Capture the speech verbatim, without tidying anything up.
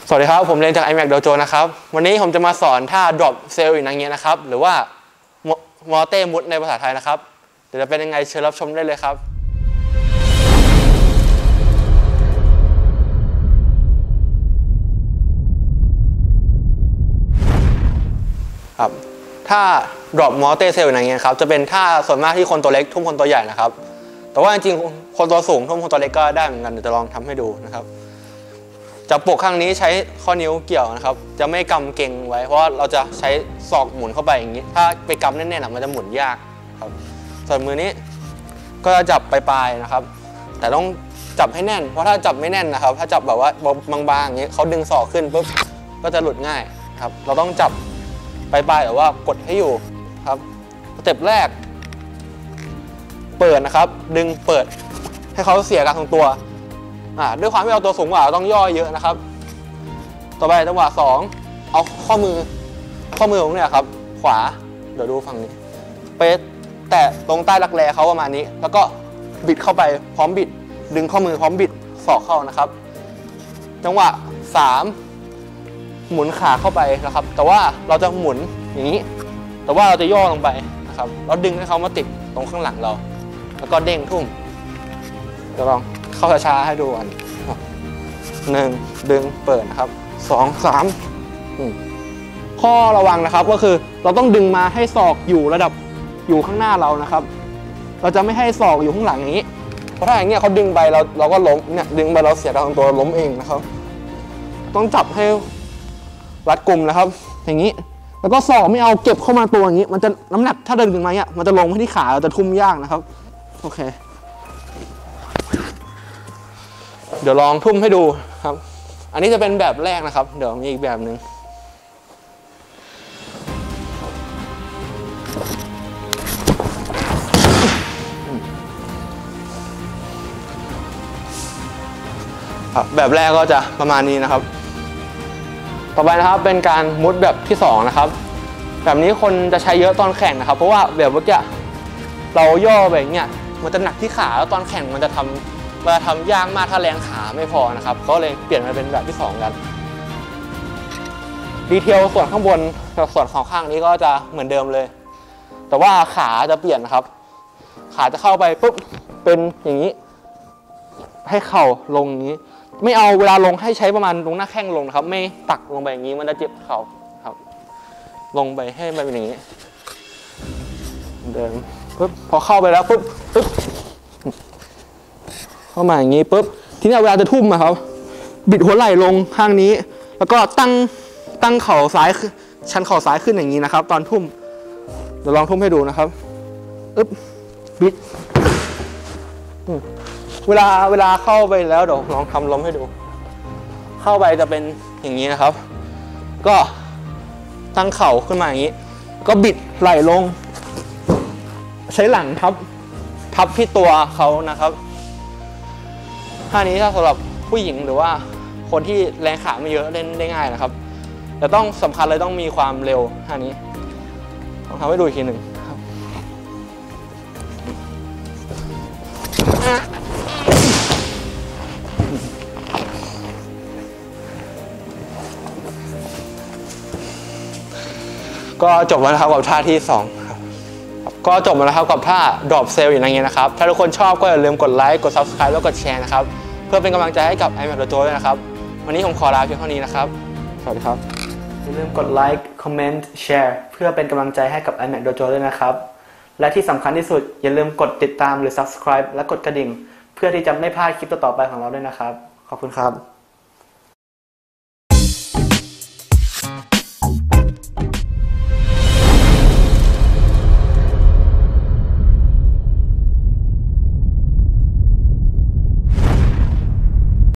สวัสดีครับผมเรียนจาก iMac Dojo นะครับวันนี้ผมจะมาสอนท่า drop sail อย่างเงี้ยนะครับหรือว่ามอเต้มุดในภาษาไทยนะครับเดี๋ยวจะเป็นยังไงเชิญรับชมได้เลยครับครับถ้า drop มอเต้ sail อย่างเงี้ยครับจะเป็นท่าส่วนมากที่คนตัวเล็กทุ่มคนตัวใหญ่นะครับแต่ว่าจริงๆคนตัวสูงทุ่มคนตัวเล็กก็ได้เหมือนกันเดี๋ยวจะลองทำให้ดูนะครับจับปกข้างนี้ใช้ข้อนิ้วเกี่ยวนะครับจะไม่กำเก่งไว้เพราะว่าเราจะใช้ศอกหมุนเข้าไปอย่างนี้ถ้าไปกำแน่นๆมันจะหมุนยากครับส่วนมือนี้ก็จะจับปลายๆนะครับแต่ต้องจับให้แน่นเพราะถ้าจับไม่แน่นนะครับถ้าจับแบบว่าบางๆอย่างนี้เขาดึงศอกขึ้นปุ๊บก็จะหลุดง่ายครับเราต้องจับปลายๆแต่ว่ากดให้อยู่ครับสเต็ปแรกเปิดนะครับดึงเปิดให้เขาเสียการทรงตัวด้วยความที่เราตัวสูงกว่าเราต้องย่อเยอะนะครับต่อไปจังหวะสองเอาข้อมือข้อมือของเนี่ยครับขวาเดี๋ยวดูฝั่งนี้ไปแตะตรงใต้รักแร้เขาประมาณนี้แล้วก็บิดเข้าไปพร้อมบิดดึงข้อมือพร้อมบิดศอกเข้านะครับจังหวะสามหมุนขาเข้าไปนะครับแต่ว่าเราจะหมุนอย่างนี้แต่ว่าเราจะย่อลงไปนะครับเราดึงให้เขามาติดตรงข้างหลังเราแล้วก็เด้งทุ่มเดี๋ยวลองเข้าช้าๆให้ดูกันหนึ่งดึงเปิดนะครับสองสามข้อระวังนะครับก็คือเราต้องดึงมาให้ศอกอยู่ระดับอยู่ข้างหน้าเรานะครับเราจะไม่ให้ศอกอยู่ข้างหลังอย่างนี้เพราะถ้าอย่างเงี้ยเขาดึงไปเราเราก็ล้มเนี่ยดึงไปเราเสียการทรงตัวล้มเองนะครับต้องจับให้รัดกุมนะครับอย่างนี้แล้วก็ศอกไม่เอาเก็บเข้ามาตัวอย่างนี้มันจะน้ำหนักถ้าเดินถึงมาเนี่ยมันจะลงที่ขาเราจะทุ่มยากนะครับโอเคเดี๋ยวลองทุ่มให้ดูครับอันนี้จะเป็นแบบแรกนะครับเดี๋ยวมีอีกแบบหนึ่งแบบแรกก็จะประมาณนี้นะครับต่อไปนะครับเป็นการมุดแบบที่สองนะครับแบบนี้คนจะใช้เยอะตอนแข่งนะครับเพราะว่าแบบเมื่อกี้เราย่อแบบเนี้ยมันจะหนักที่ขาแล้วตอนแข่งมันจะทำมันจะทำยากมากถ้าแรงขาไม่พอนะครับก็เลยเปลี่ยนมาเป็นแบบที่สองกันดีเทลส่วนข้างบนกับส่วนของข้างนี้ก็จะเหมือนเดิมเลยแต่ว่าขาจะเปลี่ยนนะครับขาจะเข้าไปปุ๊บเป็นอย่างนี้ให้เข่าลงอย่างนี้ไม่เอาเวลาลงให้ใช้ประมาณลงหน้าแข้งลงนะครับไม่ตักลงไปอย่างนี้มันจะเจ็บเข่าครับลงไปให้มันเป็นอย่างนี้เดินปุ๊บพอเข้าไปแล้วปุ๊บปุ๊บเข้ามาอย่างนี้ปุ๊บทีนี้เวลาจะทุ่มอะครับบิดหัวไหล่ลงข้างนี้แล้วก็ตั้งตั้งเข่าซ้ายชันเข่าซ้ายขึ้นอย่างนี้นะครับตอนทุ่มเดี๋ยวลองทุ่มให้ดูนะครับอึ๊บบิดเวลาเวลาเข้าไปแล้วเดี๋ยวลองทำล้มให้ดูเข้าไปจะเป็นอย่างนี้นะครับก็ตั้งเข่าขึ้นมาอย่างนี้ก็บิดไหล่ลงใช้หลังทับทับที่ตัวเขานะครับท่านี้ถ้าสำหรับผู้หญิงหรือว่าคนที่แรงขาไม่เยอะเล่นได้ง่ายนะครับแต่ต้องสำคัญเลยต้องมีความเร็วท่านี้ลองทำให้ดูอีกทีหนึ่งครับก็จบแล้วนะครับกับท่าที่สองครับก็จบแล้วครับกับท่า drop sail อย่างเงี้ยนะครับถ้าทุกคนชอบก็อย่าลืมกดไลค์กด ซับสไครบ์ แล้วกดแชร์นะครับเพื่อเป็นกำลังใจให้กับ iMac Dojo ด้วยนะครับวันนี้ผมขอลาเพียงเท่านี้นะครับสวัสดีครับอย่าลืมกดไลค์คอมเมนต์แชร์เพื่อเป็นกำลังใจให้กับ iMac Dojo ด้วยนะครับและที่สำคัญที่สุดอย่าลืมกดติดตามหรือ ซับสไครบ์ และกดกระดิ่งเพื่อที่จะไม่พลาดคลิปต่อๆไปของเราด้วยนะครับขอบคุณครับ